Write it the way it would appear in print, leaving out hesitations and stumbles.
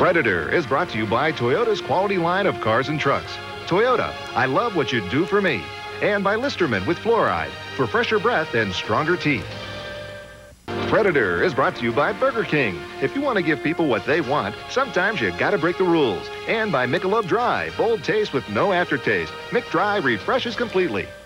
Predator is brought to you by Toyota's quality line of cars and trucks. Toyota, I love what you do for me. And by Listerman with fluoride for fresher breath and stronger teeth. Predator is brought to you by Burger King. If you want to give people what they want, sometimes you gotta break the rules. And by Michelob Dry, bold taste with no aftertaste. Mick Dry refreshes completely.